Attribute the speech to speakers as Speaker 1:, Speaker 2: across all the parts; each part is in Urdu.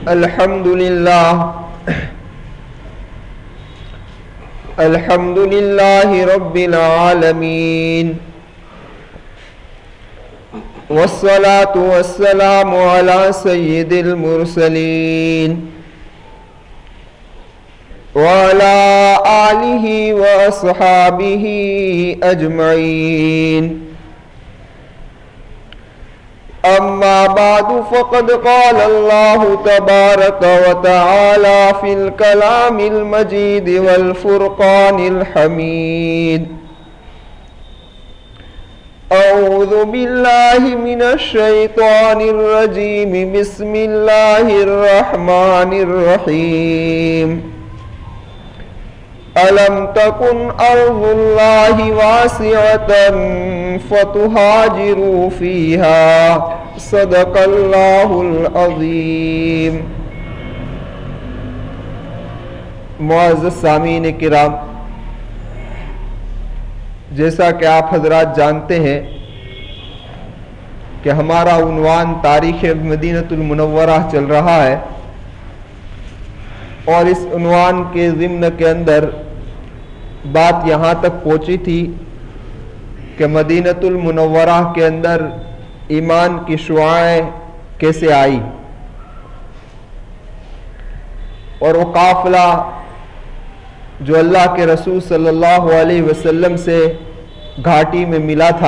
Speaker 1: الحمد لله رب العالمين والصلاة والسلام على سيد المرسلين وعلى آله وأصحابه أجمعين أما بعد فقد قال الله تبارك وتعالى في الكلام المجيد والفرقان الحميد أعوذ بالله من الشيطان الرجيم بسم الله الرحمن الرحيم ألم تكن أرض الله واسعة فتهاجروا فيها صدق اللہ العظیم۔ معزز سامعین کرام، جیسا کہ آپ حضرات جانتے ہیں کہ ہمارا عنوان تاریخ مدینہ المنورہ چل رہا ہے، اور اس عنوان کے ضمن کے اندر بات یہاں تک پہنچی تھی کہ مدینہ المنورہ کے اندر ایمان کی شعاعیں کیسے آئی، اور وہ قافلہ جو اللہ کے رسول صلی اللہ علیہ وسلم سے گھاٹی میں ملا تھا،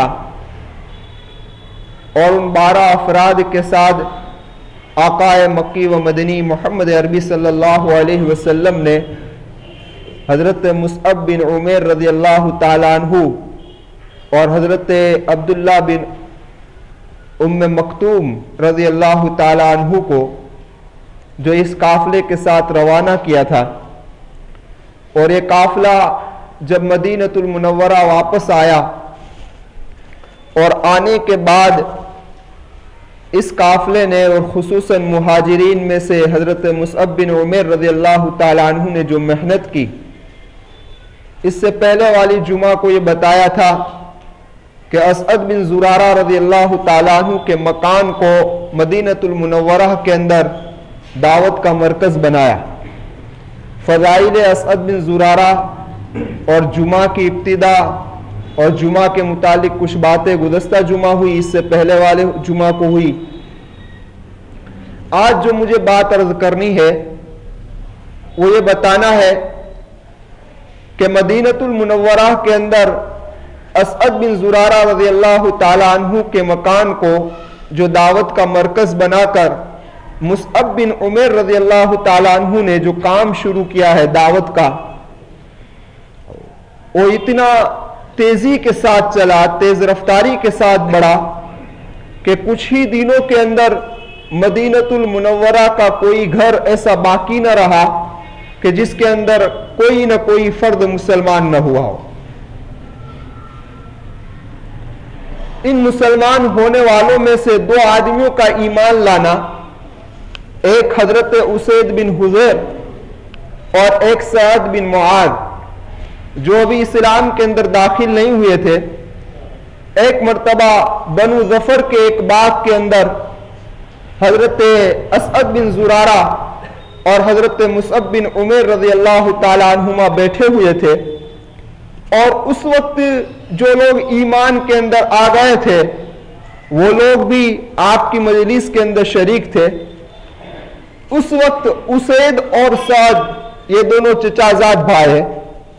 Speaker 1: اور ان 12 افراد کے ساتھ آقا مکی و مدنی محمد عربی صلی اللہ علیہ وسلم نے حضرت مصعب بن عمیر رضی اللہ تعالیٰ عنہ اور حضرت عبداللہ بن ام مکتوم رضی اللہ تعالیٰ عنہ کو جو اس قافلے کے ساتھ روانہ کیا تھا، اور یہ قافلہ جب مدینہ المنورہ واپس آیا، اور آنے کے بعد اس قافلے نے اور خصوصاً مہاجرین میں سے حضرت مصعب بن عمیر رضی اللہ تعالیٰ عنہ نے جو محنت کی، اس سے پہلے والی جمعہ کو یہ بتایا تھا کہ اسعد بن زرارہ رضی اللہ تعالیٰ عنہ کے مکان کو مدینہ المنورہ کے اندر دعوت کا مرکز بنایا۔ فضائل اسعد بن زرارہ اور جمعہ کی ابتدا اور جمعہ کے متعلق کچھ باتیں گزشتہ جمعہ ہوئی، اس سے پہلے والے جمعہ کو ہوئی۔ آج جو مجھے بات عرض کرنی ہے وہ یہ بتانا ہے کہ مدینہ المنورہ کے اندر اسعد بن زرارہ رضی اللہ تعالیٰ عنہ کے مکان کو جو دعوت کا مرکز بنا کر مصعب بن عمیر رضی اللہ تعالیٰ عنہ نے جو کام شروع کیا ہے دعوت کا، وہ اتنا تیزی کے ساتھ چلا، تیز رفتاری کے ساتھ بڑھا کہ کچھ ہی دنوں کے اندر مدینہ المنورہ کا کوئی گھر ایسا باقی نہ رہا کہ جس کے اندر کوئی نہ کوئی فرد مسلمان نہ ہوا ہو۔ ان مسلمان ہونے والوں میں سے 2 آدمیوں کا ایمان لانا، ایک حضرت اسید بن حضیر اور ایک سعد بن معاذ، جو ابھی اسلام کے اندر داخل نہیں ہوئے تھے، ایک مرتبہ بنو ظفر کے ایک باغ کے اندر حضرت اسعد بن زرارہ اور حضرت مصعب بن عمیر رضی اللہ تعالیٰ عنہما بیٹھے ہوئے تھے، اور اس وقت جو لوگ ایمان کے اندر آ گئے تھے وہ لوگ بھی آپ کی مجلس کے اندر شریک تھے۔ اس وقت اسید اور سعد یہ دونوں چچازاد بھائی ہیں،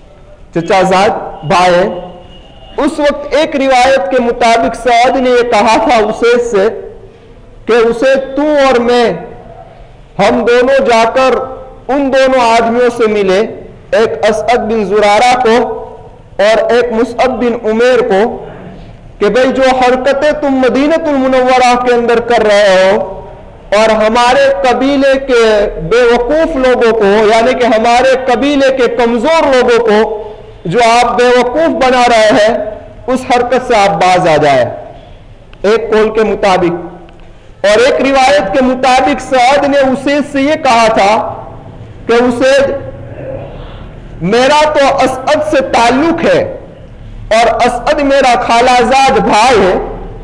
Speaker 1: اس وقت ایک روایت کے مطابق سعد نے یہ کہا تھا اسید سے کہ اسید تو اور میں ہم دونوں جا کر ان دونوں آدمیوں سے ملے، ایک اسعد بن زرارہ کو اور ایک مصعب بن عمیر کو، کہ بھئی جو حرکتیں تم مدینہ المنورہ کے اندر کر رہے ہو اور ہمارے قبیلے کے بے وقوف لوگوں کو، یعنی کہ ہمارے قبیلے کے کمزور لوگوں کو جو آپ بے وقوف بنا رہے ہیں، اس حرکت سے آپ باز آ جائے، ایک قول کے مطابق۔ اور ایک روایت کے مطابق سعد نے اسید سے یہ کہا تھا کہ اسید میرا تو اسعد سے تعلق ہے اور اسعد میرا خالہ زاد بھائی ہے،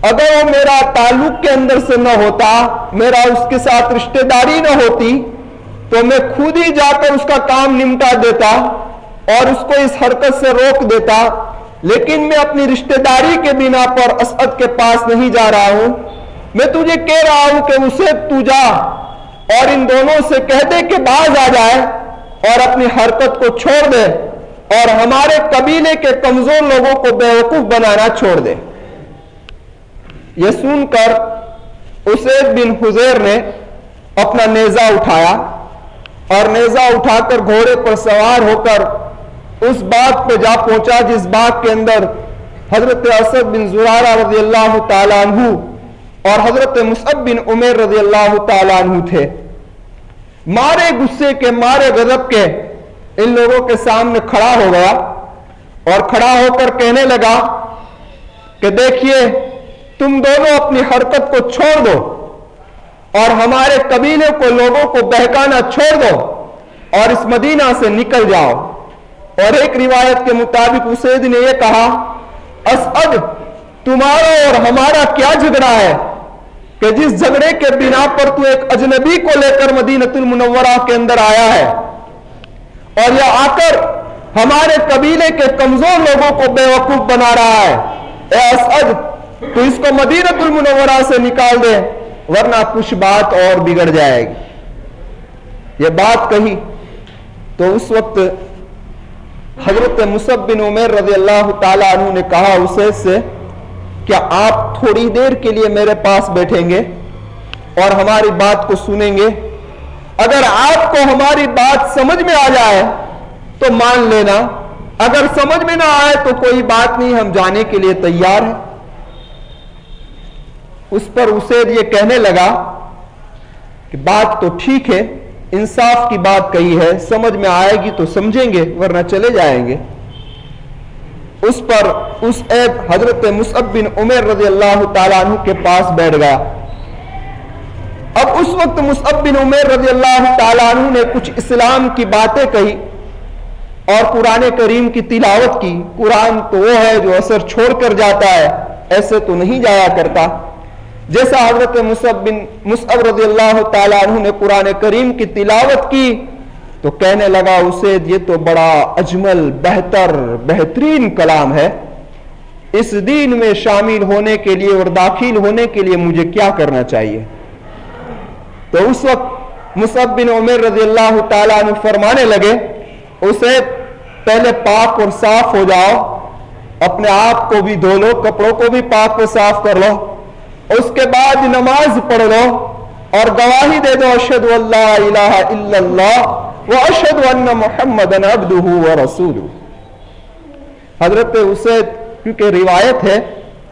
Speaker 1: اگر وہ میرا تعلق کے اندر سے نہ ہوتا، میرا اس کے ساتھ رشتہ داری نہ ہوتی، تو میں خود ہی جا کر اس کا کام نمٹا دیتا اور اس کو اس حرکت سے روک دیتا، لیکن میں اپنی رشتہ داری کے بنا پر اسعد کے پاس نہیں جا رہا ہوں۔ میں تجھے کہہ رہا ہوں کہ اسے تو جا اور ان دونوں سے کہہ دے کہ باز آ جائے اور اپنی حرکت کو چھوڑ دے اور ہمارے قبیلے کے کمزور لوگوں کو بیوقوف بنانا چھوڑ دے۔ یہ سن کر اسید بن حضیر نے اپنا نیزہ اٹھایا اور نیزہ اٹھا کر گھوڑے پر سوار ہو کر اس باغ پہ جا پہنچا جس باغ کے اندر حضرت اسد بن زرارہ رضی اللہ تعالیٰ عنہ اور حضرت مصعب بن عمیر رضی اللہ تعالیٰ عنہ تھے۔ مارے غصے کے، مارے غضب کے ان لوگوں کے سامنے کھڑا ہو گیا اور کھڑا ہو کر کہنے لگا کہ دیکھیے تم دونوں اپنی حرکت کو چھوڑ دو اور ہمارے قبیلے کو، لوگوں کو بہکانا چھوڑ دو اور اس مدینہ سے نکل جاؤ۔ اور ایک روایت کے مطابق اسید نے یہ کہا، اسعد تمہارا اور ہمارا کیا جھگڑا ہے کہ جس جھگڑے کے بنا پر تو ایک اجنبی کو لے کر مدینہ المنورہ کے اندر آیا ہے اور یہ آ کر ہمارے قبیلے کے کمزور لوگوں کو بیوقوف بنا رہا ہے۔ اے اسعد تو اس کو مدینہ المنورہ سے نکال دے ورنہ کچھ بات اور بگڑ جائے گی۔ یہ بات کہی تو اس وقت حضرت مصعب بن عمیر رضی اللہ تعالیٰ عنہ نے کہا اسید سے، کیا آپ تھوڑی دیر کے لیے میرے پاس بیٹھیں گے اور ہماری بات کو سنیں گے؟ اگر آپ کو ہماری بات سمجھ میں آ جائے تو مان لینا، اگر سمجھ میں نہ آئے تو کوئی بات نہیں، ہم جانے کے لیے تیار ہیں۔ اس پر اسید یہ کہنے لگا کہ بات تو ٹھیک ہے، انصاف کی بات کہی ہے، سمجھ میں آئے گی تو سمجھیں گے ورنہ چلے جائیں گے۔ اس پر اس عیب حضرت مصعب بن عمیر رضی اللہ تعالیٰ عنہ کے پاس بیٹھ گیا۔ اب اس وقت مصعب بن عمیر رضی اللہ تعالیٰ عنہ نے کچھ اسلام کی باتیں کہی اور قرآن کریم کی تلاوت کی۔ قرآن تو وہ ہے جو اثر چھوڑ کر جاتا ہے، ایسے تو نہیں جایا کرتا۔ جیسا حضرت مصعب رضی اللہ تعالیٰ عنہ نے قرآن کریم کی تلاوت کی تو کہنے لگا اسید یہ تو بڑا اجمل، بہتر، بہترین کلام ہے، اس دین میں شامل ہونے کے لیے اور داخل ہونے کے لیے مجھے کیا کرنا چاہیے؟ تو اس وقت مصعب بن عمیر رضی اللہ تعالیٰ عنہ فرمانے لگے، اسید پہلے پاک اور صاف ہو جاؤ، اپنے آپ کو بھی دھو لو، کپڑوں کو بھی پاک و صاف کر لو، اس کے بعد نماز پڑھ لو اور گواہی دے دو اشہد ان لا الہ الا اللہ واشہد ان محمدًا عبدہ ورسولہ۔ حضرت اسید کیونکہ روایت ہے،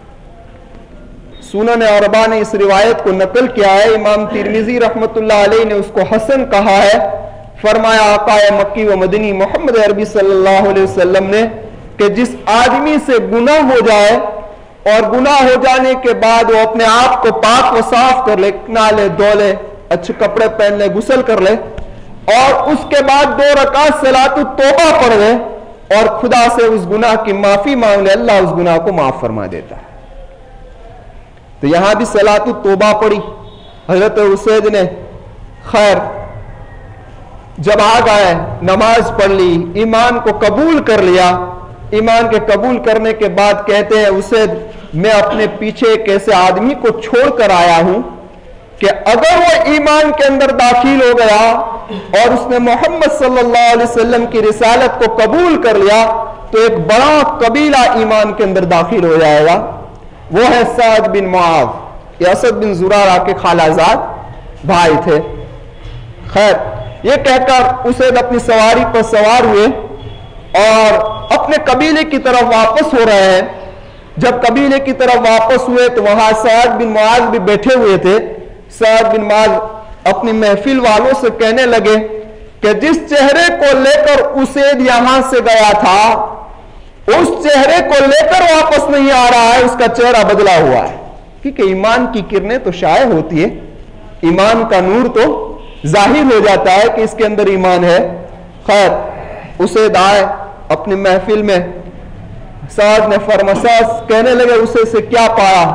Speaker 1: سنن اربعہ نے اس روایت کو نقل کیا ہے، امام ترمذی رحمۃ اللہ علیہ نے اس کو حسن کہا ہے، فرمایا آقا مکی و مدنی محمد عربی صلی اللہ علیہ وسلم نے کہ جس آدمی سے گناہ ہو جائے اور گناہ ہو جانے کے بعد وہ اپنے آپ کو پاک و صاف کر لے، نالے دھو لے، اچھے کپڑے پہن لے، غسل کر لے اور اس کے بعد 2 رکعت صلاۃ التوبہ پڑھ لے اور خدا سے اس گناہ کی معافی مانگ لے، اللہ اس گناہ کو معاف فرما دیتا ہے۔ تو یہاں بھی صلاۃ التوبہ پڑھی حضرت اسید نے۔ خیر جب آ گئے، نماز پڑھ لی، ایمان کو قبول کر لیا، ایمان کے قبول کرنے کے بعد کہتے ہیں اسید میں اپنے پیچھے ایک ایسے آدمی کو چھوڑ کر آیا ہوں کہ اگر وہ ایمان کے اندر داخل ہو گیا اور اس نے محمد صلی اللہ علیہ وسلم کی رسالت کو قبول کر لیا تو ایک بڑا قبیلہ ایمان کے اندر داخل ہو جائے گا، وہ ہے سعد بن معاذ، یہ اسد بن زرارہ کے خالہ زاد بھائی تھے۔ خیر یہ کہہ کر اسید اپنی سواری پر سوار ہوئے اور اپنے قبیلے کی طرف واپس ہو رہے ہیں۔ جب قبیلے کی طرف واپس ہوئے تو وہاں سعد بن معاذ بھی بیٹھے ہوئے تھے۔ سعد بن معاذ اپنی محفل والوں سے کہنے لگے کہ جس چہرے کو لے کر اسید یہاں سے گیا تھا اس چہرے کو لے کر واپس نہیں آ رہا ہے، اس کا چہرہ بدلا ہوا ہے، کیونکہ ایمان کی کرنیں تو شائع ہوتی ہے، ایمان کا نور تو ظاہر ہو جاتا ہے کہ اس کے اندر ایمان ہے۔ خیر اسید آئے اپنی محفل میں، سعد نے فرمایا، کہنے لگے اسے سے کیا پایا؟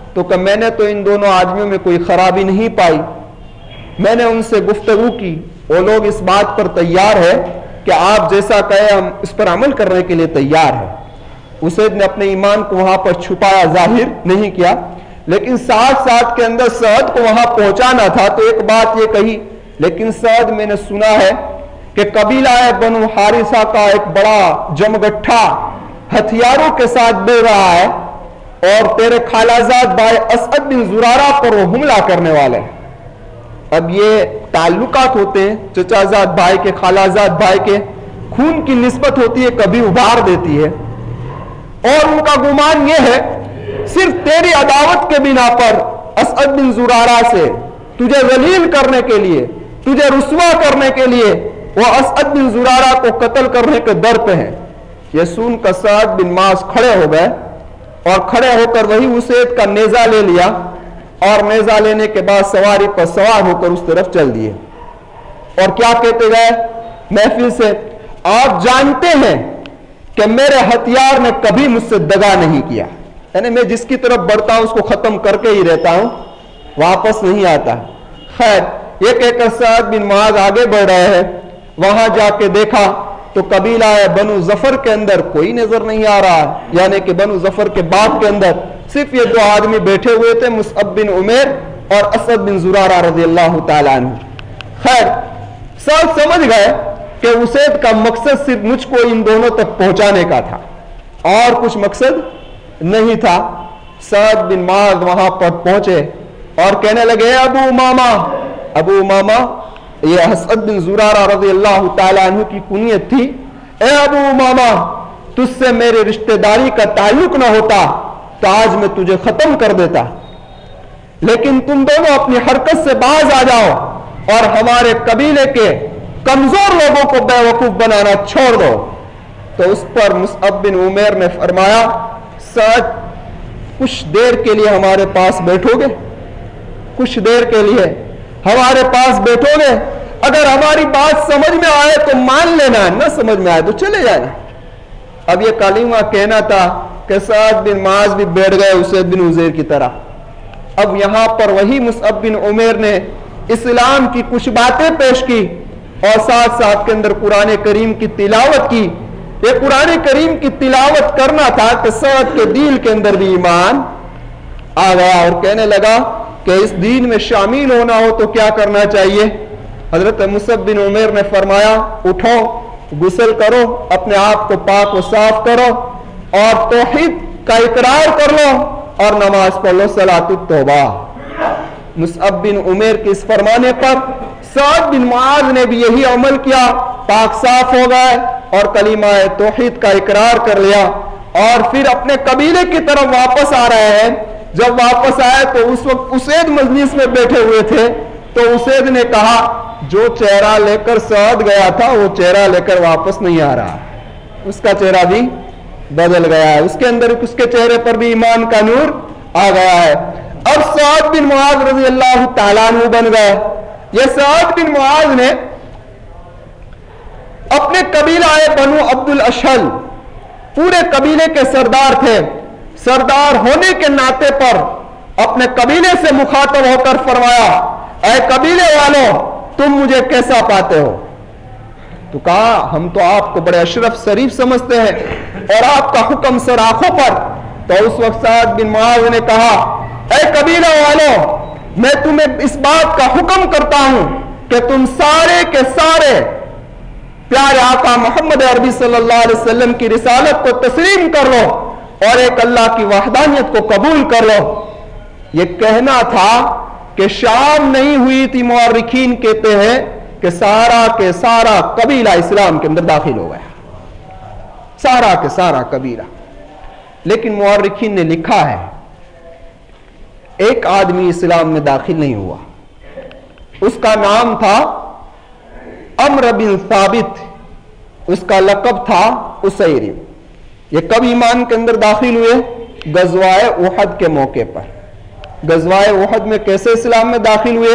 Speaker 1: تو کہ میں نے تو ان دونوں آدمیوں میں کوئی خرابی نہیں پائی. میں نے ان سے گفتگو کی, وہ لوگ اس بات پر تیار ہے کہ آپ جیسا کہے ہم اس پر عمل کرنے کے لیے تیار ہیں. اسید نے اپنے ایمان کو وہاں پر چھپایا, ظاہر نہیں کیا, لیکن ساتھ ساتھ کے اندر سعد کو وہاں پہنچانا تھا. تو ایک بات یہ کہی, لیکن سعد میں نے سنا ہے کہ قبیلہ بنو حارثہ کا ایک بڑا جمگٹھا ہتھیاروں کے ساتھ بڑھ رہا ہے اور تیرے خالازاد بھائی اسعد بن زرارہ پر وہ حملہ کرنے والے ہیں. اب یہ تعلقات ہوتے ہیں, چچا زاد بھائی کے, خالازاد بھائی کے, خون کی نسبت ہوتی ہے, کبھی ابھار دیتی ہے. اور ان کا گمان یہ ہے صرف تیری عداوت کے بنا پر اسعد بن زرارہ سے تجھے ذلیل کرنے کے لیے, تجھے رسوا کرنے کے لیے وہ اسعد بن زرارہ کو قتل کرنے کے در پہ ہیں. یہ سن کر سعد بن معاذ کھڑے ہو گئے اور کھڑے ہو کر وہی اسید کا نیزہ لے لیا اور نیزہ لینے کے بعد سواری پر سوار ہو کر اس طرف چل دیے. اور کیا کہتے گئے محفل سے, آپ جانتے ہیں کہ میرے ہتھیار نے کبھی مجھ سے دغا نہیں کیا, یعنی میں جس کی طرف بڑھتا ہوں اس کو ختم کر کے ہی رہتا ہوں, واپس نہیں آتا. خیر, یہ کہہ کر سعد بن معاذ آگے بڑھ رہے ہیں. وہاں جا کے دیکھا تو قبیلہ بنو ظفر کے اندر کوئی نظر نہیں آ رہا, یعنی کہ بنو ظفر کے باغ کے اندر صرف یہ دو آدمی بیٹھے ہوئے تھے, مصعب بن عمیر اور اسعد بن زرارہ رضی اللہ تعالیٰ عنہ. خیر, سب سمجھ گئے کہ اسید کا مقصد صرف مجھ کو ان دونوں تک پہنچانے کا تھا اور کچھ مقصد نہیں تھا. سعد بن معاذ وہاں پر پہنچے اور کہنے لگے, ابو امامہ, ابو امامہ یہ اسعد بن زرارہ رضی اللہ تعالیٰ عنہ کی کنیت تھی, اے ابو امامہ تجھ سے میرے رشتہ داری کا تعلق نہ ہوتا تو آج میں تجھے ختم کر دیتا, لیکن تم دونوں اپنی حرکت سے باز آ جاؤ اور ہمارے قبیلے کے کمزور لوگوں کو بے وقوف بنانا چھوڑ دو. تو اس پر مصعب بن عمیر نے فرمایا, سعد کچھ دیر کے لیے ہمارے پاس بیٹھو گے, کچھ دیر کے لیے ہمارے پاس بیٹھو گے, اگر ہماری بات سمجھ میں آئے تو مان لینا, نہ سمجھ میں آئے تو چلے جانا. اب یہ کلمہ کہنا تھا کہ سعد بن معاذ بھی بیٹھ گئے اسید بن عزیر کی طرح. اب یہاں پر وہی مصعب بن عمیر نے اسلام کی کچھ باتیں پیش کی اور ساتھ ساتھ کے اندر قرآن کریم کی تلاوت کی. یہ قرآن کریم کی تلاوت کرنا تھا کہ سعد کے دل کے اندر بھی ایمان آ گیا اور کہنے لگا کہ اس دین میں شامل ہونا ہو تو کیا کرنا چاہیے. حضرت مصعب بن عمیر نے فرمایا, اٹھو, غسل کرو, اپنے آپ کو پاک و صاف کرو اور توحید کا اقرار کر لو اور نماز پڑھ لو, صلاۃ التوبہ. مصعب بن عمیر کے اس فرمانے پر سعد بن معاذ نے بھی یہی عمل کیا, پاک صاف ہو گئے اور کلمہ توحید کا اقرار کر لیا اور پھر اپنے قبیلے کی طرف واپس آ رہے ہیں. جب واپس آئے تو اس وقت اسید مجلس میں بیٹھے ہوئے تھے, تو اسید نے کہا جو چہرہ لے کر سعد گیا تھا وہ چہرہ لے کر واپس نہیں آ رہا, اس کا چہرہ بھی بدل گیا ہے, اس کے اندر اس کے چہرے پر بھی ایمان کا نور آ گیا ہے. اب سعد بن معاذ رضی اللہ تعالیٰ عنہ بن گئے. یہ سعد بن معاذ نے اپنے قبیلہ بنو عبد الاشہل, پورے قبیلے کے سردار تھے, سردار ہونے کے ناطے پر اپنے قبیلے سے مخاطب ہو کر فرمایا, اے قبیلے والوں تم مجھے کیسا پاتے ہو. تو کہا ہم تو آپ کو بڑے اشرف شریف سمجھتے ہیں اور آپ کا حکم سر آنکھوں پر. تو اس وقت سعد بن معاذ نے کہا, اے قبیلہ والوں میں تمہیں اس بات کا حکم کرتا ہوں کہ تم سارے کے سارے پیارے آقا محمد عربی صلی اللہ علیہ وسلم کی رسالت کو تسلیم کر لو اور ایک اللہ کی وحدانیت کو قبول کر لو. یہ کہنا تھا کہ شام نہیں ہوئی تھی, مورخین کہتے ہیں کہ سارا کے سارا قبیلہ اسلام کے اندر داخل ہو گیا, سارا کے سارا قبیلہ. لیکن مورخین نے لکھا ہے ایک آدمی اسلام میں داخل نہیں ہوا, اس کا نام تھا عمرو بن ثابت, اس کا لقب تھا اسیری. یہ کب ایمان کے اندر داخل ہوئے؟ غزوہ احد کے موقع پر. غزوہ احد میں کیسے اسلام میں داخل ہوئے؟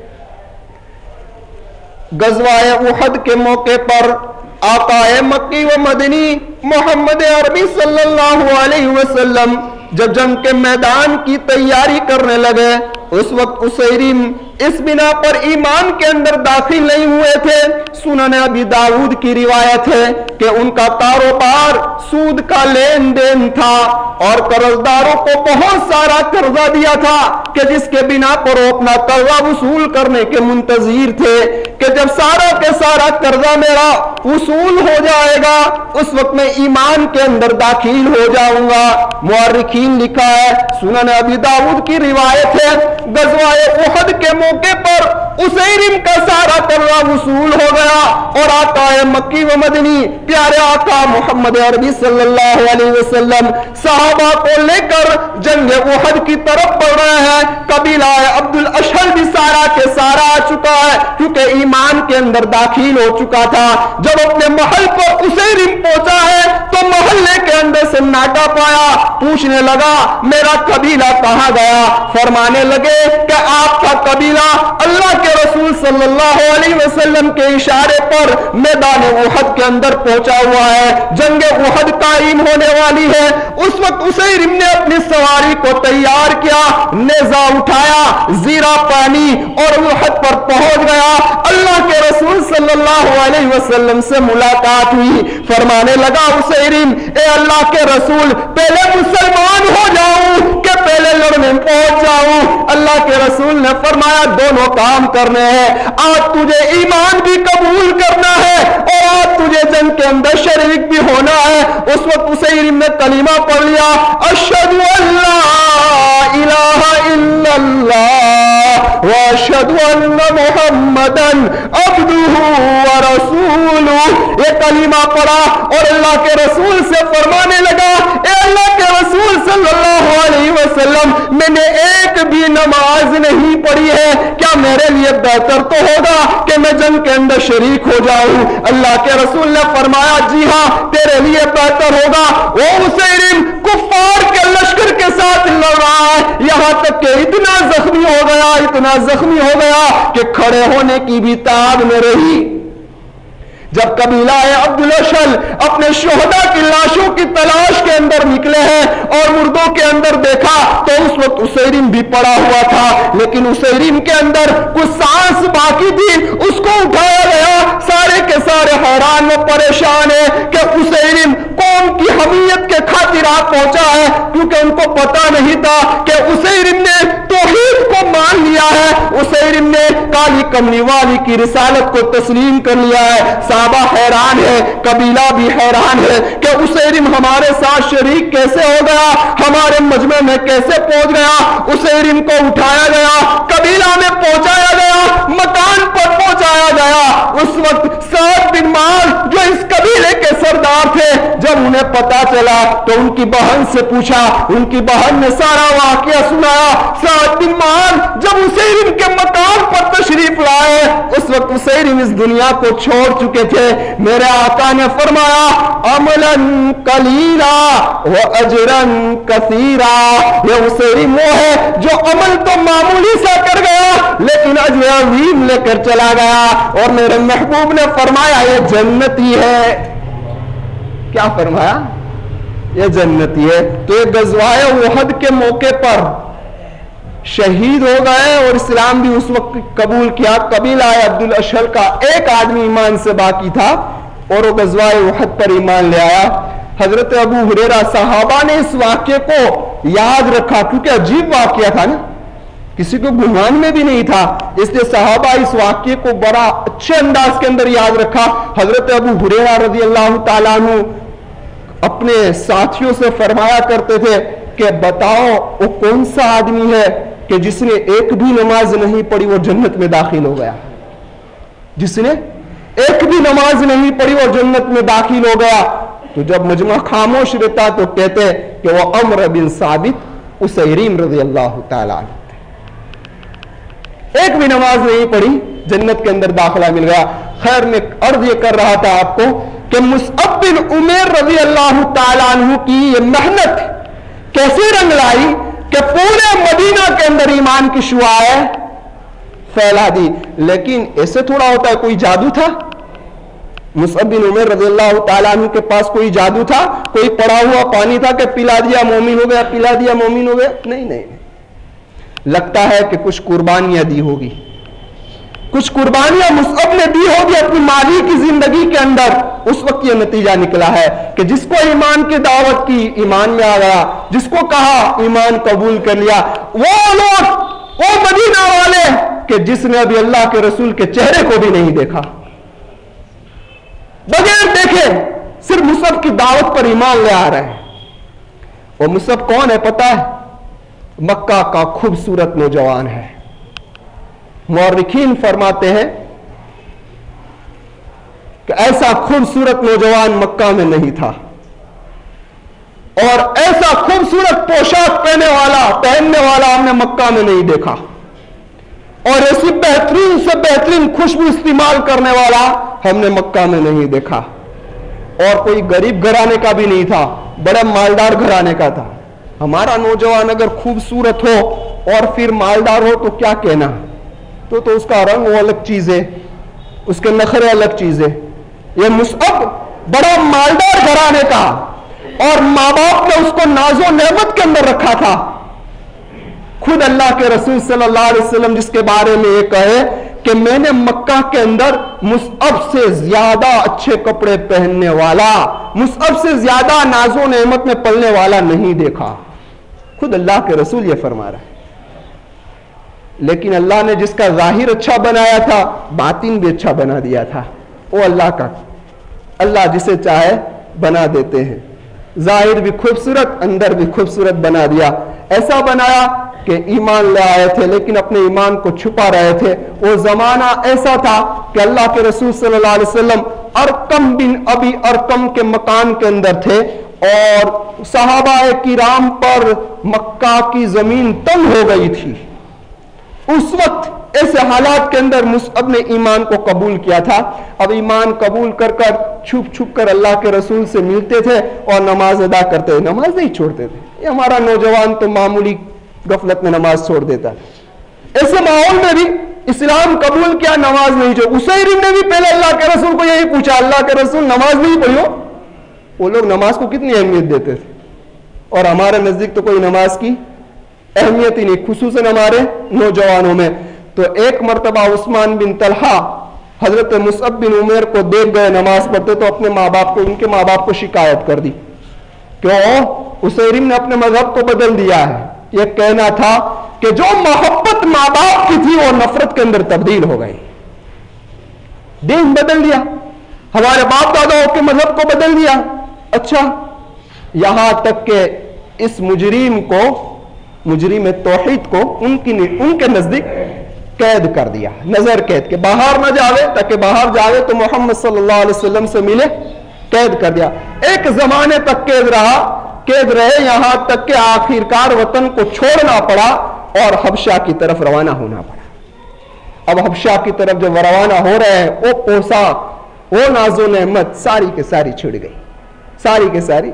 Speaker 1: غزوہ احد کے موقع پر آقا مکی و مدنی محمد عربی صلی اللہ علیہ وسلم जब जंग के मैदान की तैयारी करने लगे उस वक्त उसैरिम इस बिना पर ईमान के अंदर दाखिल नहीं हुए थे। सुनन अबी दाऊद की रिवायत है कि उनका कारोबार सूद का लेन देन था और कर्जदारों को बहुत सारा कर्जा दिया था कि जिसके बिना पर वो अपना कर्जा वसूल करने के मुंतजिर थे कि जब सारा के सारा कर्जा मेरा वसूल हो जाएगा उस वक्त मैं ईमान के अंदर दाखिल हो जाऊंगा। मुअर्रिखीन लिखा है, सुनन अबी दाऊद की रिवायत है, गज़वाए उहद के मौके पर उसैरिम का सारा कर्जा वसूल हो गया और आका मक्की व मदनी प्यारे आका मोहम्मद अरबी सल्लल्लाहु अलैहि वसल्लम सहाबा को लेकर जंग उहद की तरफ बढ़ रहे हैं। कबीला अब्दुल अशहल भी सारा के सारा आ चुका है क्योंकि ईमान के अंदर दाखिल हो चुका था। जब अपने महल पर उसैरिम पहुंचा है तो मोहल्ले के अंदर सन्नाटा पाया, पूछने लगा मेरा कबीला कहां गया। फरमाने लगे कि आपका कबीला अल्लाह के रसूल सल्लल्लाहु अलैहि वसल्लम के इशारे पर मैदान उहद के अंदर पहुंचा हुआ है, जंग उहद कायम होने वाली है। उस वक्त उसैरिम ने अपनी सवारी को तैयार किया, नेजा उठाया, जीरा पानी और उहद पर पहुंच गया। अल्लाह के रसूल सल्लल्लाहु अलैहि वसल्लम से मुलाकात हुई। फरमाने लगा उसैरिम, ए अल्लाह के रसूल पहले मुसलमान हो जाऊं कि पहले लड़ने में पहुंच जाऊं। अल्लाह के रसूल ने फरमाया दोनों काम करने हैं, आज तुझे ईमान भी कबूल करना है और आज तुझे जंग के अंदर शरीक भी होना है। उस वक्त उसैरिम ने कलीमा पढ़ लिया, अशहदु अल्ला इलाहा इल्लल्लाह व अशहदु अन्ना मुहम्मदन अब्दुहु व रसूलुहु। ये कलीमा पढ़ा और अल्लाह के रसूल से फरमाने लगा, ए अल्लाह के रसूल सल्लल्लाहु अलैहि वसल्लम मैंने एक भी नमाज नहीं पढ़ी है, क्या मेरे लिए बेहतर तो होगा कि मैं जंग के अंदर शरीक हो जाऊं। अल्लाह के रसूल ने फरमाया जी हां तेरे लिए बेहतर होगा। वो उसैरिम कुफ्फार के लश्कर के साथ लड़ रहा है, यहां तक कि इतना जख्मी हो गया कि खड़े होने की भी ताब न रही। जब कबीला अब्दुल अशहल अपने शोहदा की लाशों की तलाश के अंदर निकले हैं और मुर्दों के अंदर देखा तो उस वक्त उसैरिम भी पड़ा हुआ था, लेकिन उसैरिम के अंदर कुछ सांस बाकी थी, उसको उठाया गया। सारे के सारे हैरान व परेशान है कि उसैरिम कौम की हमीयत के खातिर आ पहुंचा है, क्योंकि उनको पता नहीं था कि उसैरिम ने तौहीद को मान लिया है, उसैरिम ने काली कमली वाली की रिसालत को तस्लीम कर लिया है। साहबा हैरान है, कबीला भी हैरान है कि उसैरिम हमारे साथ शरीक कैसे हो गया, हमारे मजमे में कैसे पहुंच गया। उसैरिम को उठाया गया, कबीला में पहुंचाया गया, मकान पर पहुंचाया गया। उस वक्त साद बिन माल जो इस कबीले के सरदार थे, जब उन्हें पता चला तो उनकी बहन से पूछा, उनकी बहन ने सारा वाकया सुनाया। साद बिन माल जब उसैरिम के मकान पर तशरीफ लाए उस वक्त उसैरिम इस दुनिया को छोड़ चुके थे। मेरे आका ने फरमाया अमलन कलीला व अजरन कसीरा। ये उसैरिम वो है जो अमल तो मामूली सा कर गया लेकिन अजर अजीम लेकर चला गया। और मेरे महबूब ने फरमाया ये जन्नती है। क्या फरमाया? ये जन्नती है। तो ये गज़वाए उहद के मौके पर शहीद हो गए और इस्लाम भी उस वक्त कबूल किया। कबीला अब्दुल अशहल का एक आदमी ईमान से बाकी था और वो गज़वाए उहद पर ईमान ले आया। हजरत अबू हुरैरा सहाबा ने इस वाक्य को याद रखा क्योंकि अजीब वाक्य था ना, किसी को गुमान में भी नहीं था, इसलिए सहाबा इस वाक्य को बड़ा अच्छे अंदाज के अंदर याद रखा। हजरत अबू हुरैरा रज़ी अल्लाह ताला अन्हु अपने साथियों से फरमाया करते थे कि बताओ वो कौन सा आदमी है कि जिसने एक भी नमाज नहीं पढ़ी वो जन्नत में दाखिल हो गया। जिसने एक भी नमाज नहीं पढ़ी वो जन्नत में दाखिल हो गया। तो जब मजमा खामोश रहता तो कहते कि वो अम्र बिन साबित उसैरिम रज़ी अल्लाह ताला अन्हु, एक भी नमाज नहीं पढ़ी, जन्नत के अंदर दाखिला मिल गया। खैर मैं अर्ज ये कर रहा था आपको कि मुसअब बिन उमैर रज़ी अल्लाह ताला अन्हु की ये मेहनत कैसे रंग लाई कि पूरे मदीना के अंदर ईमान की शुआएं फैला दी। लेकिन ऐसे थोड़ा होता है, कोई जादू था?
Speaker 2: مصعب بن عمیر رضی اللہ تعالیٰ عنہ کے پاس کوئی جادو تھا، کوئی پڑا ہوا پانی تھا کہ پلا دیا مومن ہو گیا، پلا دیا مومن ہو گیا؟ نہیں، لگتا ہے کہ کچھ قربانیاں دی ہوگی، کچھ قربانیاں مصعب نے دی ہوگی اپنی ماضی کی زندگی کے اندر. اس وقت یہ نتیجہ نکلا ہے کہ جس کو ایمان کی دعوت کی ایمان میں آ گیا، جس کو کہا ایمان قبول کر لیا. وہ لوگ، وہ مدینہ والے کہ جس نے ابھی اللہ کے رسول کے چہرے کو بھی نہیں دیکھا، بغیر دیکھے صرف مصعب کی دعوت پر ایمان لے آ رہے ہیں. وہ مصعب کون ہے پتہ ہے؟ مکہ کا خوبصورت نوجوان ہے. مورخین فرماتے ہیں کہ ایسا خوبصورت نوجوان مکہ میں نہیں تھا، اور ایسا خوبصورت پوشاک پہننے والا ہم نے مکہ میں نہیں دیکھا، اور ایسی بہترین سے بہترین خوشبو استعمال کرنے والا ہم نے مکہ میں نہیں دیکھا. اور کوئی غریب گھرانے کا بھی نہیں تھا، بڑا مالدار گھرانے کا تھا. ہمارا نوجوان اگر خوبصورت ہو اور پھر مالدار ہو تو کیا کہنا، تو اس کا رنگ وہ الگ چیز ہے، اس کے نخرے الگ چیز ہے. یہ مصعب بڑا مالدار گھرانے کا، اور ماں باپ نے اس کو ناز و نعمت کے اندر رکھا تھا. خود اللہ کے رسول صلی اللہ علیہ وسلم جس کے بارے میں یہ کہے کہ میں نے مکہ کے اندر مصعب سے زیادہ اچھے کپڑے پہننے والا، مصعب سے زیادہ ناز و نعمت میں پلنے والا نہیں دیکھا. خود اللہ کے رسول یہ فرما رہا ہے. لیکن اللہ نے جس کا ظاہر اچھا بنایا تھا، باطن بھی اچھا بنا دیا تھا. وہ اللہ جسے چاہے بنا دیتے ہیں. ظاہر بھی خوبصورت، اندر بھی خوبصورت بنا دیا. ایسا بنایا کہ ایمان لے آئے تھے لیکن اپنے ایمان کو چھپا رہے تھے. وہ زمانہ ایسا تھا کہ اللہ کے رسول صلی اللہ علیہ وسلم ارقم بن ابی ارقم کے مکان کے اندر تھے، اور صحابہ کرام پر مکہ کی زمین تنگ ہو گئی تھی. اس وقت ایسے حالات کے اندر مصعب نے ایمان کو قبول کیا تھا. اب ایمان قبول کر چھپ کر اللہ کے رسول سے ملتے تھے اور نماز ادا کرتے تھے، نماز نہیں چھوڑتے تھے. یہ ہمارا نوجوان تو معمولی غفلت میں نماز چھوڑ دیتا ہے. ایسے ماحول میں بھی اسلام قبول کیا، نماز نہیں چھوڑ. عسیر نے بھی پہلے اللہ کے رسول کو یہی پوچھا، اللہ کے رسول نماز نہیں پڑھو؟ وہ لوگ نماز کو کتنی اہمیت دیتے تھے، اور ہمارے نزدیک تو کوئی نماز کی اہمیت ہی نہیں، خصوصاً ہمارے نوجوانوں میں. تو ایک مرتبہ عثمان بن طلحہ حضرت مصعب بن عمیر کو دیکھ گئے نماز پڑھتے، تو اپنے ماں باپ کو، ان کے ماں باپ کو شکایت کر دی کہ عسیر نے اپنے مذہب کو بدل دیا ہے. یہ کہنا تھا کہ جو محبت ماں باپ کی تھی وہ نفرت کے اندر تبدیل ہو گئی. دین بدل دیا، ہمارے باپ داداؤں کے مذہب کو بدل دیا. اچھا، یہاں تک کہ اس مجرم توحید کو ان کے نزدیک قید کر دیا، نظر قید کے باہر نہ جاوے، تاکہ باہر جاوے تو محمد صلی اللہ علیہ وسلم سے ملے. قید کر دیا. ایک زمانے تک قید رہے، یہاں تک کہ آخرکار وطن کو چھوڑنا پڑا اور حبشہ کی طرف روانہ ہونا پڑا. اب حبشہ کی طرف جب روانہ ہو رہے ہیں، وہ پوشاک، وہ ناز و نعمت ساری کے ساری چھڑ گئی، ساری کے ساری.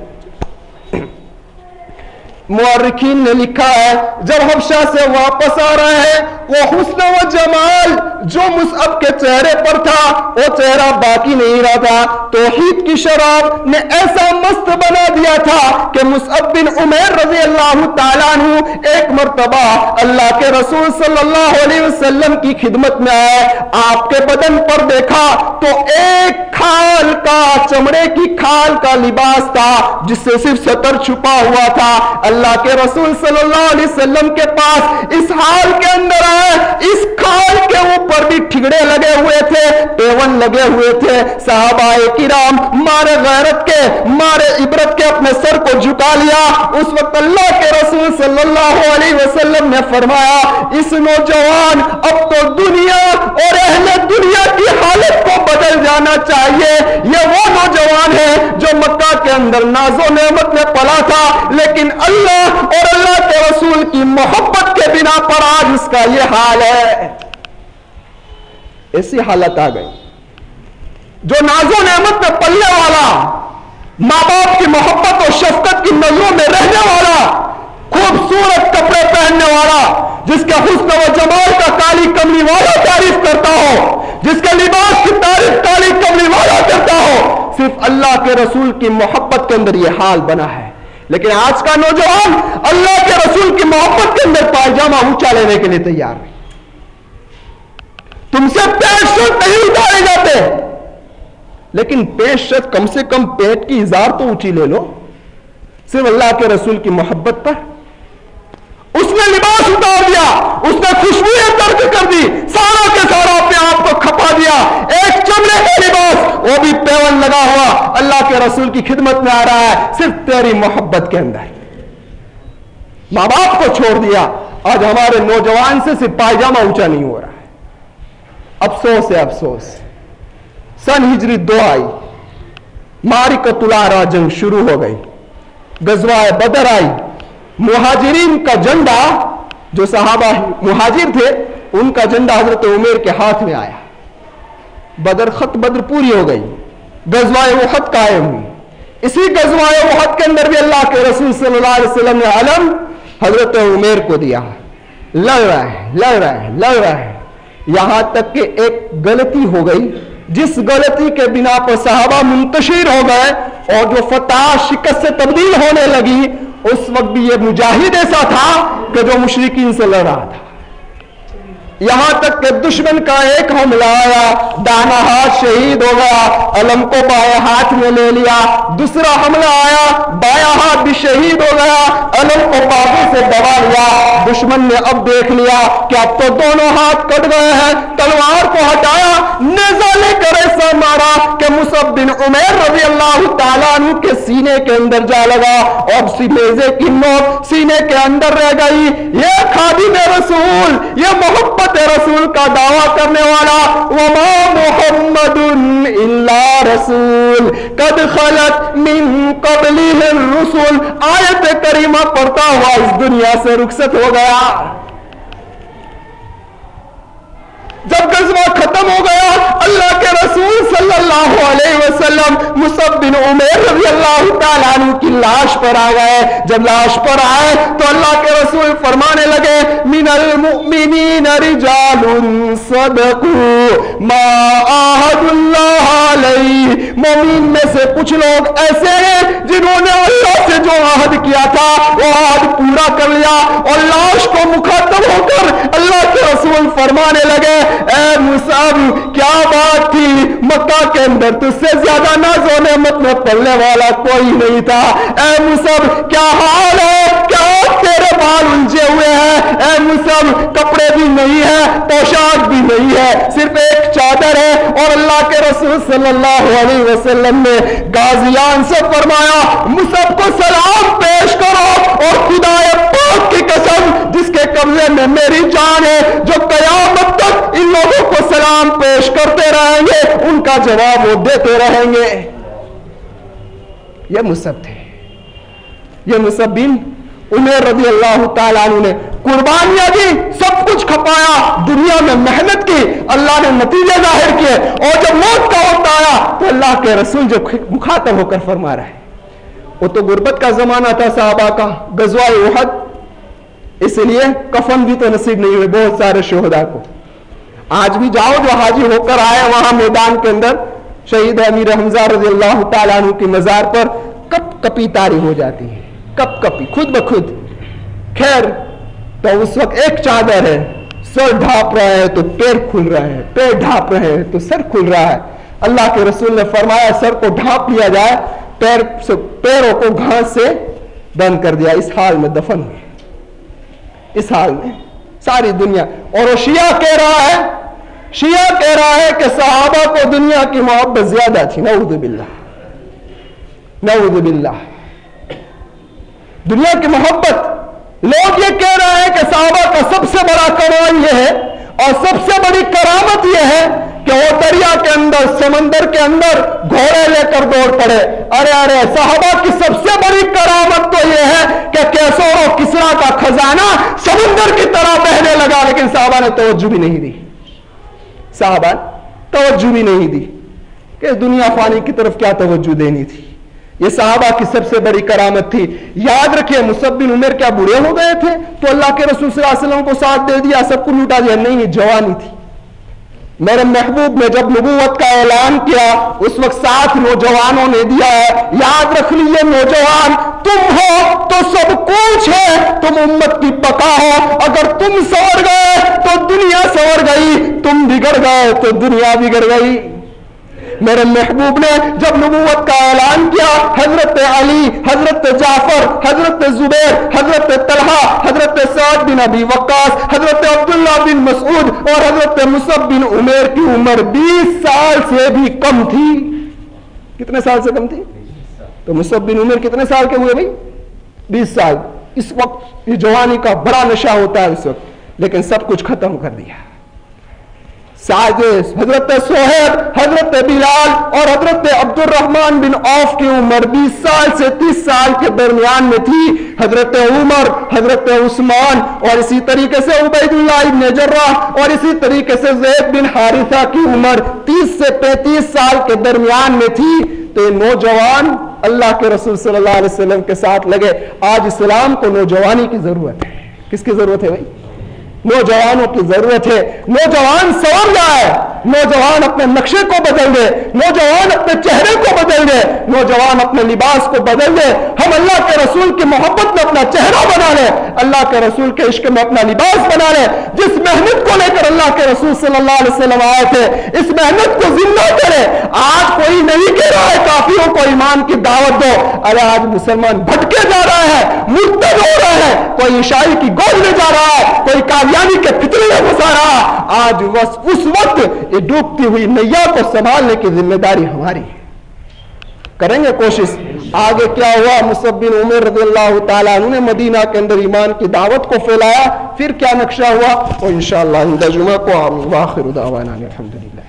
Speaker 2: مورخین نے لکھا ہے جب حبشہ سے واپس آ رہے ہیں، وہ حسن و جمال جو مصعب کے چہرے پر تھا وہ چہرہ باقی نہیں رہا تھا. توحید کی شراب نے ایسا مست بنا دیا تھا کہ مصعب بن عمیر رضی اللہ تعالیٰ عنہ ایک مرتبہ اللہ کے رسول صلی اللہ علیہ وسلم کی خدمت میں آئے. آپ کے بدن پر دیکھا تو ایک کھال کا، چمڑے کی کھال کا لباس تھا جس سے صرف سطر چھپا ہوا تھا. اللہ کے رسول صلی اللہ علیہ وسلم کے پاس اس حال کے اندر آئے. اس کھال کے اوپر بھی ٹھگڑے لگے ہوئے تھے، پیون لگے ہوئے تھے. صحابہ کرام مارے غیرت کے، مارے عبرت کے اپنے سر کو جھکا لیا. اس وقت اللہ کے رسول صلی اللہ علیہ وسلم نے فرمایا اس نوجوان اب تو دنیا اور اہل دنیا کی حالت کو بدل جانا چاہیے. یہ وہ نوجوان ہے جو مکہ کے اندر ناز و نعمت میں پلا تھا، لیکن اللہ اور اللہ کے رسول کی محبت کے بنا پر آج اس کا یہ حال ہے. ایسی حالت آ گئی. جو ناز و نعمت میں پلنے والا، ماں باپ کی محبت اور شفقت کی نظروں میں رہنے والا، خوبصورت کپڑے پہننے والا، جس کے حسن و جمال کا کالی کملی والا تعریف کرتا ہو، جس کے لباس کی تعریف کالی کملی والا کرتا صرف اللہ کے رسول کی محبت کے اندر یہ حال بنا ہے. لیکن آج کا نوجوان اللہ کے رسول کی محبت کے اندر پائجامہ اونچا لینے کے لیے تیار نہیں. تم سے پیٹ شرط نہیں اتارے جاتے، لیکن پیٹ شرط کم سے کم پیٹ کی ازار تو اونچی لے لو صرف اللہ کے رسول کی محبت پر. اس نے لباس اتار دیا، اس نے خوشبوئیں ترک کر دی، سارا کے سارا اپنے آپ کو کھپا دیا، ایک چمڑے کا لباس وہ بھی پیون لگا ہوا اللہ کے رسول کی خدمت میں آ رہا ہے صرف تیری محبت کے اندر. ماں باپ کو چھوڑ دیا. آج ہمارے نوجوان سے صرف پائجامہ اونچا نہیں ہو رہا ہے. افسوس ہے افسوس. سن ہجری 2 آئی، معرکۃ العرا جنگ شروع ہو گئی، غزوہ بدر آئی، مہاجرین کا جھنڈا، جو صحابہ مہاجر تھے ان کا جھنڈا حضرت عمیر کے ہاتھ میں آیا. بدر پوری ہو گئی، غزوہ احد قائم ہوئی. اسی غزوہ احد کے اندر بھی اللہ کے رسول صلی اللہ علیہ وسلم نے علم حضرت عمیر کو دیا. لڑ رہا ہے یہاں تک کہ ایک غلطی ہو گئی، جس غلطی کے بنا پر صحابہ منتشر ہو گئے اور جو فتح شکست سے تبدیل ہونے لگی. اس وقت بھی یہ مجاہد ایسا تھا کہ جو مشرکین سے لڑ رہا تھا. یہاں تک کہ دشمن کا ایک حملہ آیا، دانا ہاتھ شہید ہو گیا، علم کو بائیں ہاتھ میں لے لیا. دوسرا حملہ آیا، بایاں ہاتھ بھی شہید ہو گیا، علم کو بازو سے دبا لیا. دشمن نے اب دیکھ لیا کہ اب تو دونوں ہاتھ کٹ گئے ہیں، تلوار کو ہٹایا، نیزہ لے کر ایسا مارا کہ مصعب بن عمیر رضی اللہ تعالیٰ عنہ کے سینے کے اندر جا لگا اور نیزے کی نوک سینے کے اندر رہ گئی. یہ خادم رسول، یہ محبت رسول کا دعویٰ کرنے والا، وما محمد الا رسول قد خلت من قبلہ الرسل، آیت کریمہ پڑھتا ہوا اس دنیا سے رخصت ہو گیا. جب غزوہ ختم ہو گیا، اللہ کے رسول صلی اللہ علیہ وسلم مصعب بن عمیر رضی اللہ تعالیٰ عنہ کی لاش پر آ گئے. جب لاش پر آئے تو اللہ کے رسول فرمانے لگے، من المؤمنین رجال صدقوا ما عاہدوا اللہ علیہ. مومن میں سے کچھ لوگ ایسے ہیں جنہوں نے اللہ سے جو عہد کیا تھا وہ عہد پورا کر لیا. اور لاش کو مخاطب ہو کر اللہ کے رسول فرمانے لگے، اے مصعب کیا بات تھی، مکہ کے اندر تجھ سے زیادہ ناز و نعمت میں پلنے والا کوئی نہیں تھا. اے مصعب کیا حال ہے، کیا تیرے بال الجھے ہوئے ہیں؟ اے مصعب کپڑے بھی نہیں ہے، پوشاک بھی نہیں ہے، صرف ایک چادر ہے. اور اللہ کے رسول صلی اللہ علیہ وسلم نے غازیان سے فرمایا، مصعب کو سلام پیش کرو اور خدا پاک کی قسم جس کے قبضے میں میری جان ہے، جو قیامت تک ان لوگوں کو سلام پیش کرتے رہیں گے ان کا جواب وہ دیتے رہیں گے. یہ مصعب تھے، یہ مصعب بن عمیر رضی اللہ تعالیٰ عنہ نے قربانیاں دی، سب کچھ کھپایا، دنیا میں محنت کی، اللہ نے نتیجے ظاہر کیے. اور جب موت کا وقت آیا تو اللہ کے رسول جو مخاطب ہو کر فرما رہے، وہ تو غربت کا زمانہ تھا صحابہ کا، غزوہ احد، اس لیے کفن بھی تو نصیب نہیں ہوئے بہت سارے شہداء کو. آج بھی جاؤ جو حاجی ہو کر آئے وہاں میدان کے اندر شہید امیر حمزہ رضی اللہ تعالیٰ عنہ کی مزار پر کپ کپی طاری ہو جاتی ہے، کپ کپی خود بخود. خیر تو اس وقت ایک چادر ہے، سر ڈھانپ رہے ہیں تو پیر کھل رہے ہیں، پیر ڈھانپ رہے ہیں تو سر کھل رہا ہے. اللہ کے رسول نے فرمایا سر کو ڈھانپ لیا جائے، پیروں کو گھاس سے بند کر دیا. اس حال میں دفن ہوئے، اس حال میں ساری دنیا. اور وہ شیعہ کہہ رہا ہے کہ صحابہ کو دنیا کی محبت زیادہ تھی. نعوذ باللہ، نعوذ باللہ. دنیا کی محبت، لوگ یہ کہہ رہے ہیں کہ صحابہ کا سب سے بڑا کمال یہ ہے اور سب سے بڑی کرامت یہ ہے کہ وہ دریا کے اندر، سمندر کے اندر گھوڑے لے کر دوڑ پڑے. ارے صحابہ کی سب سے بڑی کرامت تو یہ ہے کہ کیسور و کسرا کا خزانہ سمندر کی طرح بہنے لگا، لیکن صحابہ نے توجہ بھی نہیں دی. صحابہ توجہ بھی نہیں دی کہ دنیا فانی کی طرف کیا توجہ دینی تھی. یہ صحابہ کی سب سے بڑی کرامت تھی. یاد رکھیے مصعب بن عمیر کیا بوڑھے ہو گئے تھے تو اللہ کے رسول صلی اللہ علیہ وسلم کو ساتھ دے دیا، سب کو لوٹا دیا؟ نہیں، یہ جوانی تھی، मेरे महबूब ने जब नबूवत का ऐलान किया उस वक्त 7 नौजवानों ने दिया है, याद रख लीजिए नौजवान, तुम हो तो सब कुछ है, तुम उम्मत की बका हो। अगर तुम संवर गए तो दुनिया संवर गई, तुम बिगड़ गए तो दुनिया बिगड़ गई। मेरे महबूब ने जब नबूवत का ऐलान किया, हजरत अली, हजरत जाफर, हजरत जुबैर, हजरत तलहा, हजरत साद बिन अबी वक्कास, हजरत अब्दुल्ला बिन मसूद और हजरत मुसअब बिन उमैर की उम्र 20 साल से भी कम थी। कितने साल से कम थी? तो मुसअब बिन उमैर कितने साल के हुए भाई? 20 साल। इस वक्त ये जवानी का बड़ा नशा होता है इस वक्त, लेकिन सब कुछ खत्म कर दिया। हजरत सोहेब, हजरत बिलाल और हजरत अब्दुर्रहमान बिन औफ की उम्र 20 साल से 30 साल के दरमियान में थी। हजरत उमर, हजरत उस्मान और इसी तरीके से उबैदुल्लाह इब्न जर्राह और इसी तरीके से ज़ैद बिन हारिसा की उम्र 30 से 35 साल के दरमियान में थी। तो ये नौजवान अल्लाह के रसूल सल्लल्लाहु अलैहि वसल्लम के साथ लगे। आज इस्लाम को नौजवानी की जरूरत है। किसकी जरूरत है भाई? नौजवानों की जरूरत है। नौजवान संवर जाए, नौजवान अपने नक्शे को बदल दे, नौजवान अपने चेहरे को बदल दे, नौजवान अपने लिबास को बदल दे। हम अल्लाह के रसूल की मोहब्बत में अपना चेहरा बना ले, अल्लाह के रसूल के इश्क में अपना लिबास बना ले। जिस मेहनत को लेकर अल्लाह के रसूल सल्लल्लाहु अलैहि वसल्लम आए थे, इस मेहनत को जिंदा करे। आज कोई नहीं कह रहा है काफिरों को ईमान की दावत दो। अरे आज मुसलमान भटके जा रहा है, मुर्तद हो रहा है, कोई ईसाई की गोद में जा रहा है, कोई यानी के फितरे में घुसा रहा। आज बस उस वक्त ये डूबती हुई नैया को संभालने की जिम्मेदारी हमारी है। करेंगे कोशिश। आगे क्या हुआ? मुसअब बिन उमैर रज़ियल्लाहु ताला अन्हु ने मदीना के अंदर ईमान की दावत को फैलाया। फिर क्या नक्शा हुआ वो इंशाअल्लाह इंदा जुमा को आमीन। व आखिरु दावाना अल्हम्दुलिल्लाह।